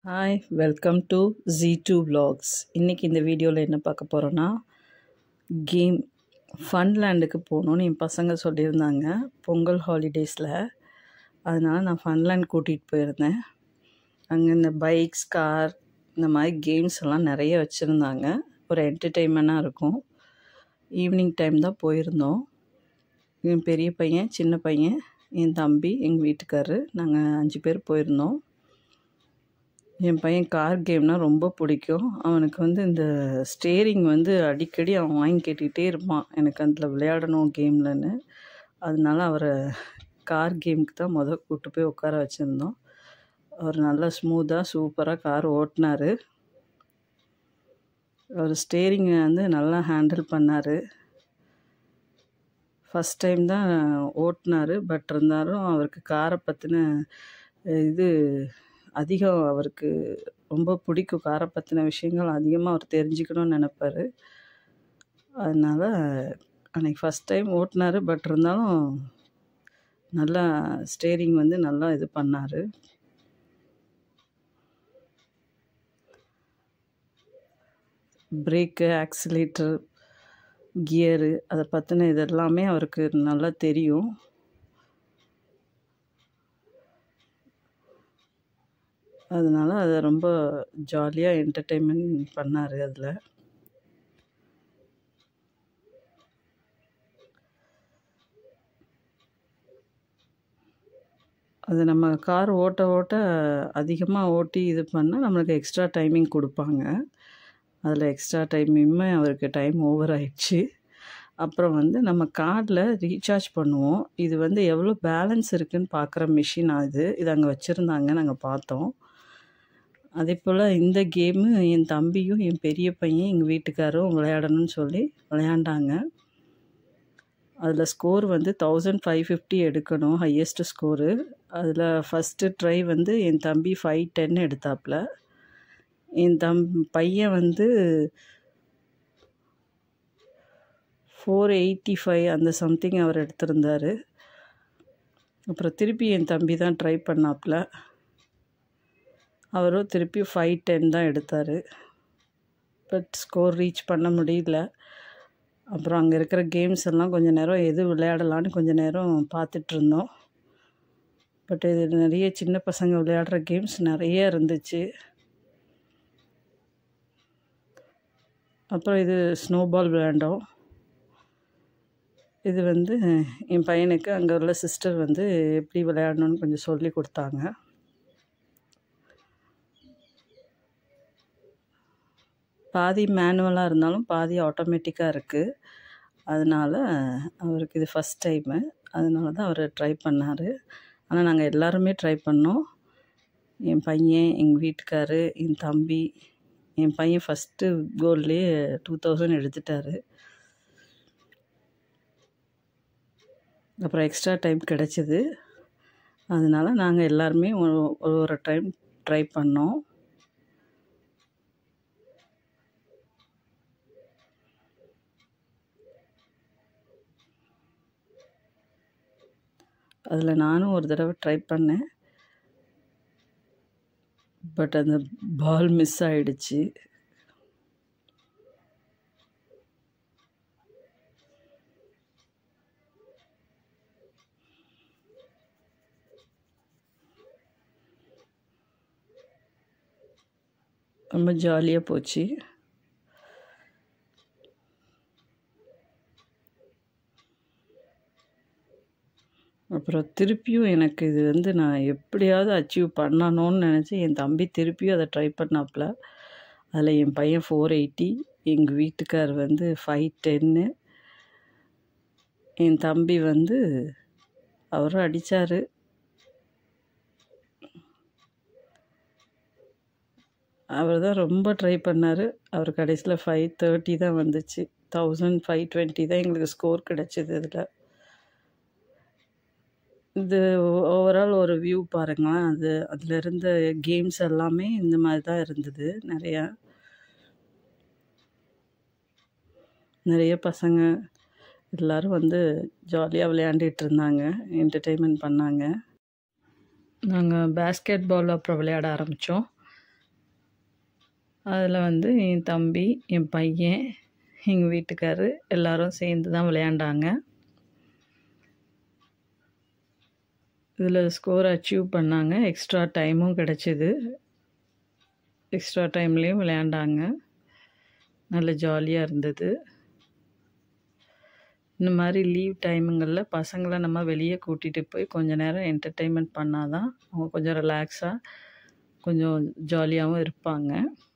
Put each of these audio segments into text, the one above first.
Hi welcome to Z2 Vlogs. இன்றைக்கி இந்த வீடியோவில் என்ன பார்க்க போகிறோன்னா கேம் ஃபன்லேண்டுக்கு போகணுன்னு என் பசங்க சொல்லியிருந்தாங்க பொங்கல் ஹாலிடேஸில். அதனால் நான் ஃபன்லேண்ட் கூட்டிகிட்டு போயிருந்தேன். அங்கே இந்த பைக்ஸ் கார் இந்த மாதிரி கேம்ஸ் எல்லாம் நிறைய வச்சுருந்தாங்க. ஒரு என்டர்டெயின்மெண்ட்டாக இருக்கும். ஈவினிங் டைம் தான் போயிருந்தோம். என் பெரிய பையன் சின்ன பையன் என் தம்பி எங்கள் வீட்டுக்காரரு நாங்கள் 5 பேர் போயிருந்தோம். என் பையன் கார் கேம்னால் ரொம்ப பிடிக்கும். அவனுக்கு இந்த ஸ்டேரிங் அடிக்கடி அவன் வாங்கி கேட்டுக்கிட்டே இருப்பான், எனக்கு அதில் விளையாடணும் கேம்லன்னு. அதனால அவரை கார் கேமுக்கு தான் கூப்பிட்டு போய் உட்கார வச்சுருந்தோம். அவர் நல்லா ஸ்மூத்தாக சூப்பராக கார் ஓட்டினார். அவர் ஸ்டேரிங்கை நல்லா ஹேண்டில் பண்ணார். ஃபஸ்ட் டைம் தான் ஓட்டினார். பட் இருந்தாலும் அவருக்கு காரை பற்றின அதிகம் அவருக்கு ரொம்ப பிடிக்கும். காரை பற்றின விஷயங்கள் அதிகமாக அவர் தெரிஞ்சுக்கணும்னு நினைப்பார். அதனால் அன்றைக்கி ஃபஸ்ட் டைம் ஓட்டினார். பட் இருந்தாலும் நல்லா ஸ்டேரிங் நல்லா இது பண்ணார். பிரேக்கு ஆக்சிலேட்டர் கியரு அதை பற்றின இதெல்லாமே அவருக்கு நல்லா தெரியும். அதனால் அதை ரொம்ப ஜாலியாக என்டர்டெயின்மெண்ட் பண்ணார். அதில் அது நம்ம கார் ஓட்ட அதிகமாக ஓட்டி இது பண்ணால் நம்மளுக்கு எக்ஸ்ட்ரா டைமிங் கொடுப்பாங்க. அதில் எக்ஸ்ட்ரா டைமிங்குமே அவருக்கு டைம் ஓவர் ஆயிடுச்சு. அப்புறம் நம்ம கார்டில் ரீசார்ஜ் பண்ணுவோம். இது எவ்வளோ பேலன்ஸ் இருக்குதுன்னு பார்க்குற மிஷின் இது அங்கே வச்சுருந்தாங்க, நாங்கள் பார்த்தோம். அதே போல் இந்த கேமு என் தம்பியும் என் பெரிய பையன் எங்கள் வீட்டுக்காரும் விளையாடணும்னு சொல்லி விளையாண்டாங்க. அதில் ஸ்கோர் 1550 எடுக்கணும், ஹையஸ்ட்டு ஸ்கோரு. அதில் ஃபஸ்ட்டு ட்ரை என் தம்பி 510 எடுத்தாப்புல. என் பையன் 485 அந்த சம்திங் அவர் எடுத்திருந்தார். அப்புறம் திருப்பி என் தம்பி தான் ட்ரை பண்ணாப்புல. அவரும் திருப்பி 510 தான் எடுத்தார். பட் ஸ்கோர் ரீச் பண்ண முடியல. அப்புறம் அங்கே இருக்கிற கேம்ஸ் எல்லாம் கொஞ்சம் நேரம் எது விளையாடலான்னு கொஞ்சம் நேரம் பார்த்துட்ருந்தோம். பட் இது நிறைய சின்ன பசங்க விளையாடுற கேம்ஸ் நிறைய இருந்துச்சு. அப்புறம் இது ஸ்னோபால் விளையாண்டோம். இது என் பையனுக்கு அங்கே உள்ள சிஸ்டர் எப்படி விளையாடணுன்னு கொஞ்சம் சொல்லி கொடுத்தாங்க. பாதி மேனுவலாக இருந்தாலும் பாதி ஆட்டோமேட்டிக்காக இருக்குது. அதனால் அவருக்கு இது ஃபஸ்ட் டைமு. அதனால தான் அவர் ட்ரை பண்ணார். ஆனால் நாங்கள் எல்லாருமே ட்ரை பண்ணோம். என் பையன் எங்கள் வீட்டுக்காரு என் தம்பி. என் பையன் ஃபஸ்ட்டு கோல்ட்லேயே 2000 எடுத்துட்டார். அப்புறம் எக்ஸ்ட்ரா டைம் கிடச்சிது. அதனால் நாங்கள் எல்லாருமே ஒரு டைம் ட்ரை பண்ணோம். அதில் நானும் ஒரு தடவை ட்ரை பண்ணேன். பட் அந்த பால் மிஸ் ஆகிடுச்சு. ரொம்ப ஜாலியாக போச்சு. அப்புறம் திருப்பியும் எனக்கு இது நான் எப்படியாவது அச்சீவ் பண்ணணும்னு நினச்சி என் தம்பி திருப்பியும் அதை ட்ரை பண்ணாப்புல. அதில் என் பையன் 480, எங்கள் வீட்டுக்கார் 510. என் தம்பி அவரும் அடித்தார். அவர் தான் ரொம்ப ட்ரை பண்ணார். அவர் கடைசியில் 530 தான் வந்துச்சு. 1520 தான் எங்களுக்கு ஸ்கோர் கிடச்சிது. இது ஓவரால் ஒரு வியூ பாருங்களேன். அதில் இருந்த கேம்ஸ் எல்லாமே இந்த மாதிரி தான் இருந்தது. நிறைய பசங்க எல்லோரும் ஜாலியாக விளையாண்டுட்டு இருந்தாங்க, என்டர்டெயின்மெண்ட் பண்ணாங்க. நாங்கள் பேஸ்கெட் பால் அப்புறம் விளையாட ஆரம்பித்தோம். அதில் வந்து என் தம்பி, என் பையன், எங்கள் வீட்டுக்காரரு எல்லாரும் சேர்ந்து தான் விளையாண்டாங்க. இதில் ஸ்கோர் அச்சீவ் பண்ணாங்க. எக்ஸ்ட்ரா டைமும் கிடச்சிது. எக்ஸ்ட்ரா டைம்லேயும் விளையாண்டாங்க. நல்ல ஜாலியாக இருந்தது. இந்த மாதிரி லீவ் டைமுங்களில் பசங்களை நம்ம வெளியே கூட்டிகிட்டு போய் கொஞ்சம் நேரம் என்டர்டெயின்மெண்ட் பண்ணால் தான் அவங்க கொஞ்சம் ரிலாக்ஸாக கொஞ்சம் ஜாலியாகவும் இருப்பாங்க.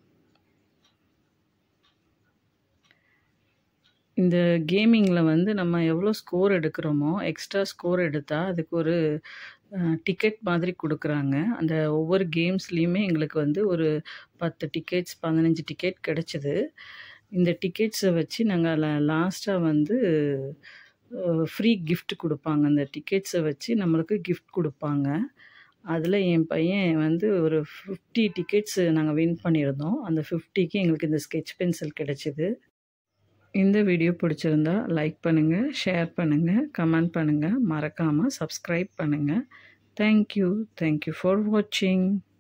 இந்த கேமிங்கில் வந்து நம்ம எவ்வளோ ஸ்கோர் எடுக்கிறோமோ எக்ஸ்ட்ரா ஸ்கோர் எடுத்தால் அதுக்கு ஒரு டிக்கெட் மாதிரி கொடுக்குறாங்க. அந்த ஒவ்வொரு கேம்ஸ்லேயுமே எங்களுக்கு வந்து ஒரு 10 டிக்கெட்ஸ் 15 டிக்கெட் கிடச்சிது. இந்த டிக்கெட்ஸை வச்சு நாங்கள் லாஸ்ட்டாக வந்து ஃப்ரீ கிஃப்ட் கொடுப்பாங்க. அந்த டிக்கெட்ஸை வச்சு நம்மளுக்கு கிஃப்ட் கொடுப்பாங்க. அதில் என் பையன் வந்து ஒரு 50 டிக்கெட்ஸ் நாங்கள் வின் பண்ணியிருந்தோம். அந்த 50க்கு எங்களுக்கு இந்த ஸ்கெட்ச் பென்சில் கிடச்சிது. இந்த வீடியோ பிடிச்சிருந்தா லைக் பண்ணுங்கள், ஷேர் பண்ணுங்கள், கமெண்ட் பண்ணுங்கள், மறக்காமல் சப்ஸ்கிரைப் பண்ணுங்கள். தேங்க்யூ ஃபார் வாட்சிங்.